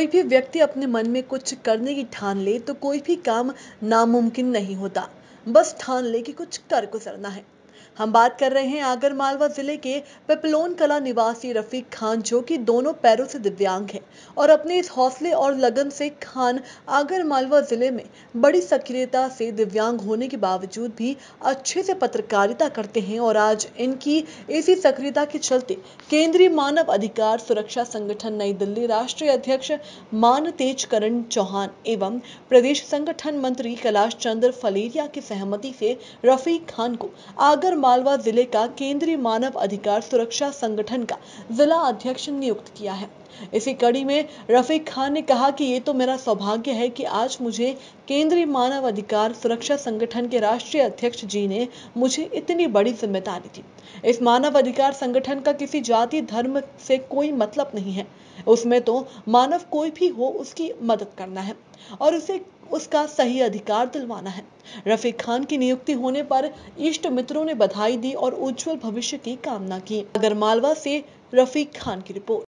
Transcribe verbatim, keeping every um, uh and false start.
भी व्यक्ति अपने मन में कुछ करने की ठान ले तो कोई भी काम नामुमकिन नहीं होता। बस ठान ले कि कुछ कर गुजरना है। हम बात कर रहे हैं आगरमालवा जिले के पिपलोन कला निवासी रफीक खान, जो कि दोनों पैरों से दिव्यांग है और अपने इस हौसले और लगन से खान आगरमालवा जिले में बड़ी सक्रियता से दिव्यांग होने के बावजूद भी अच्छे से पत्रकारिता करते हैं। और आज इनकी इसी सक्रियता के चलते केंद्रीय मानव अधिकार सुरक्षा संगठन नई दिल्ली राष्ट्रीय अध्यक्ष मान तेजकरण चौहान एवं प्रदेश संगठन मंत्री कैलाश चंद्र फलेरिया की सहमति से रफीक खान को आगर मालवा जिले का केंद्रीय मानव अधिकार सुरक्षा संगठन का जिला अध्यक्ष नियुक्त किया है। इसी कड़ी में रफीक खान ने कहा कि ये तो मेरा सौभाग्य है कि आज मुझे केंद्रीय मानव अधिकार सुरक्षा संगठन के राष्ट्रीय अध्यक्ष जी ने मुझे इतनी बड़ी जिम्मेदारी दी। इस मानव अधिकार संगठन का किसी जाति धर्म से कोई मतलब नहीं है, उसमें तो मानव कोई भी हो उसकी मदद करना है और उसे उसका सही अधिकार दिलवाना है। रफीक खान की नियुक्ति होने पर इष्ट मित्रों ने बधाई दी और उज्जवल भविष्य की कामना की। आगरमालवा से रफीक खान की रिपोर्ट।